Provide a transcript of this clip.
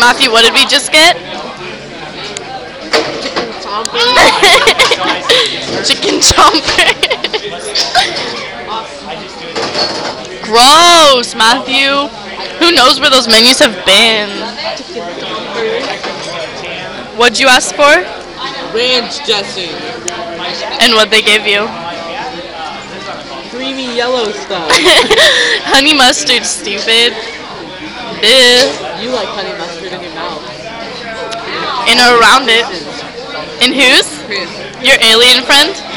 Matthew, what did we just get? Chicken chomper. Gross, Matthew. Who knows where those menus have been? What'd you ask for? Ranch dressing. And what they gave you? Creamy yellow stuff. Honey mustard, stupid. Ew. You like honey mustard in your mouth. In or around it. In whose? Chris. Your alien friend?